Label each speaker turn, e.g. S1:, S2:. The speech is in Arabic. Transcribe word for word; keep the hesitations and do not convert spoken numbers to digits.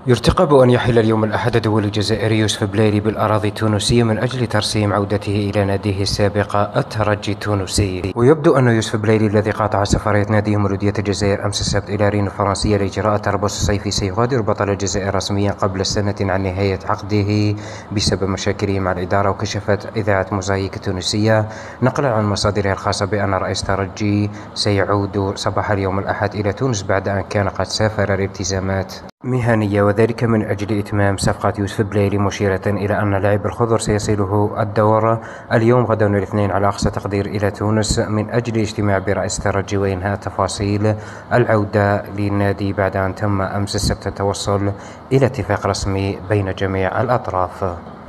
S1: يرتقب أن يحل اليوم الأحد دولي الجزائر يوسف بلايلي بالأراضي التونسية من أجل ترسيم عودته إلى ناديه السابق الترجي التونسي. ويبدو أن يوسف بلايلي الذي قاطع سفرية ناديه مولودية الجزائر أمس السبت إلى رين الفرنسية لإجراء التربص الصيفي سيغادر بطل الجزائر رسميا قبل سنة عن نهاية عقده بسبب مشاكله مع الإدارة. وكشفت إذاعة موزايك التونسية نقلا عن مصادرها الخاصة بأن رئيس الترجي سيعود صباح اليوم الأحد إلى تونس بعد أن كان قد سافر لالتزامات مهنية، وذلك من أجل إتمام صفقة يوسف بلايلي، مشيرة إلى أن لاعب الخضر سيصله الدور اليوم غدا الاثنين على أقصى تقدير إلى تونس من أجل الاجتماع برئيس الترجي وإنهاء تفاصيل العودة للنادي بعد أن تم أمس السبت التوصل إلى اتفاق رسمي بين جميع الأطراف.